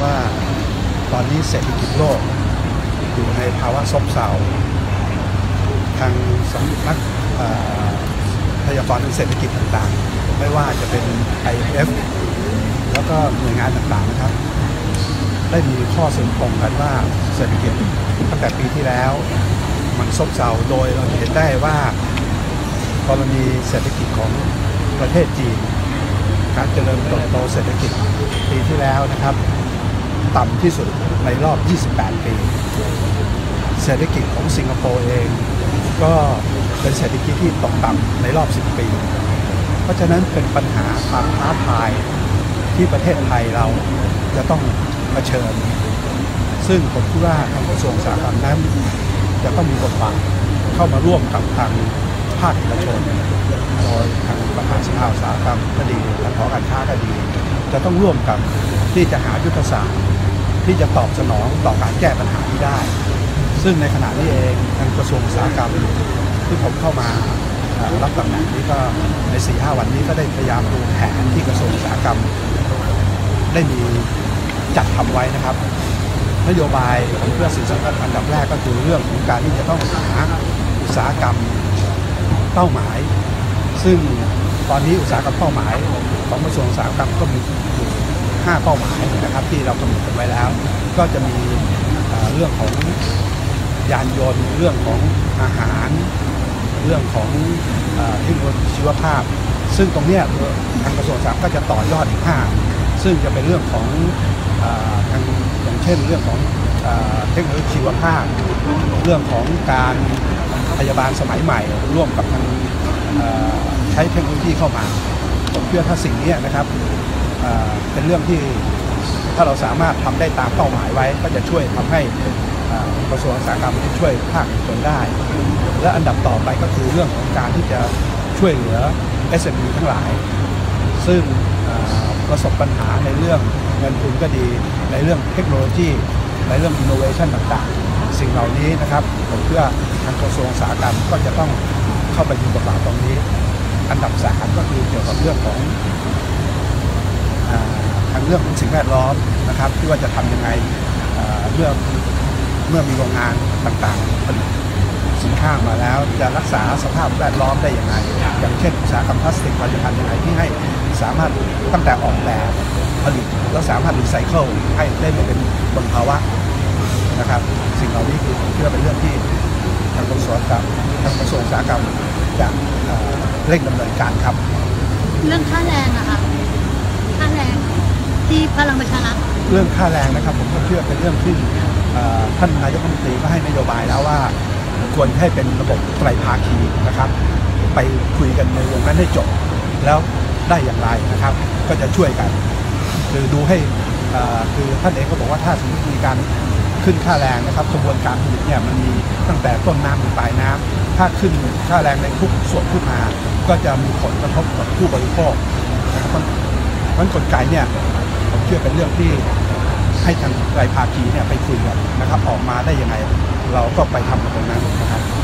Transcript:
ว่าตอนนี้เศรษฐกิจโลกอยู่ในภาวะซบเซาทางสำนักพยากรณ์เศรษฐกิจต่างๆไม่ว่าจะเป็น IMF แล้วก็หน่วยงานต่างๆนะครับได้มีข้อสรุปตรงกันว่าเศรษฐกิจตั้งแต่ปีที่แล้วมันซบเซาโดยเราเห็นได้ว่ากรณีเศรษฐกิจของประเทศจีนการเจริญเติบโตเศรษฐกิจปีที่แล้วนะครับต่ำที่สุดในรอบ 28 ปีเศรษฐกิจของสิงคโปร์เองก็เป็นเศรษฐกิจที่ตกต่ำในรอบ 10 ปีเพราะฉะนั้นเป็นปัญหาความท้าทายที่ประเทศไทยเราจะต้องเผชิญซึ่งผมคิดว่าทางกระทรวงอุตสาหกรรมนั้นจะต้องมีบทบาทเข้ามาร่วมกับทางภาคเอกชนโดยทางประธานสภาอุตสาหกรรมก็ดีทางหอการค้าก็ดีจะต้องร่วมกับที่จะหายุทธศาสตร์ที่จะตอบสนองต่อการแก้ปัญหาที่ได้ซึ่งในขณะนี้เองทางกระทรวงอุตสาหกรรมที่ผมเข้ามารับตำแหน่งนี้ก็ใน 4-5 วันนี้ก็ได้พยายามดูแผนที่กระทรวงอุตสาหกรรมได้มีจัดทำไว้นะครับนโยบายของเพื่อสิ่งสำคัญอันดับแรกก็คือเรื่องของการที่จะต้องหาอุตสาหกรรมเป้าหมายซึ่งตอนนี้อุตสาหกรรมเป้าหมายของกระทรวงอุตสาหกรรมก็มีอยู่5 เป้าหมายนะครับที่เรากำหนดกันไว้แล้วก็จะมีเรื่องของยานยนต์เรื่องของอาหารเรื่องของเทคโนโลยีชีวภาพซึ่งตรงนี้ทางกระทรวงอุตสาหกรรมก็จะต่อยอดอีก5ซึ่งจะเป็นเรื่องของทางอย่างเช่นเรื่องของเทคโนโลยีชีวภาพเรื่องของการพยาบาลสมัยใหม่ร่วมกับทางใช้เทคโนโลยีเข้ามาผมเชื่อถ้าสิ่งนี้นะครับเป็นเรื่องที่ถ้าเราสามารถทำได้ตามเป้าหมายไว้ก็จะช่วยทำให้กระทรวงอุตสาหกรรมช่วยภาคเอกชนได้และอันดับต่อไปก็คือเรื่องของการที่จะช่วยเหลือ SME ทั้งหลายซึ่งประสบปัญหาในเรื่องเงินทุนก็ดีในเรื่องเทคโนโลยีในเรื่อง innovation ต่างๆสิ่งเหล่านี้นะครับผมเชื่อทางกระทรวงอุตสาหกรรมก็จะต้องเข้าไปมีบทบาทตรงนี้อันดับ3ก็คือเกี่ยวกับเรื่องของทางเรื่องของสิ่งแวดล้อมนะครับที่ว่าจะทำยังไงเมื่อมีโรงงานต่างๆผลิตสินค้ามาแล้วจะรักษาสภาพแวดล้อมได้อย่างไรอย่างเช่นอุตสาหกรรมพลาสติกผลิตภัณฑ์ยังไงที่ให้สามารถตั้งแต่ออกแบบผลิตแล้วสามารถรีไซเคิลให้ได้ไม่เป็นมลภาวะนะครับสิ่งเหล่านี้คือผมเชื่อเป็นเรื่องที่ทางกระทรวงอุตสาหกรรมจะเร่งดำเนินการครับเรื่องค่าแรงนะคะค่าแรงที่พลังประชารัฐเรื่องค่าแรงนะครับผมก็เชื่อเป็นเรื่องที่ท่านนายกรัฐมนตรีก็ให้นโยบายแล้วว่าควรให้เป็นระบบไตรภาคีนะครับไปคุยกันในวงนั้นให้จบแล้วได้อย่างไรนะครับก็จะช่วยกันคือดูให้คือท่านเองก็บอกว่าถ้าสมมติมีการขึ้นค่าแรงนะครับกระบวนการผลิตเนี่ยมันมีตั้งแต่ต้นน้ำถึงปลายน้ำถ้าขึ้นค่าแรงในทุกส่วนขึ้นมาก็จะมีผลกระทบกับผู้บริโภคนะครับเพราะกลไกเนี่ยผมเชื่อเป็นเรื่องที่ให้ทางไตรภาคีเนี่ยไปคุยกันนะครับออกมาได้ยังไงเราก็ไปทำตรงนั้นนะครับ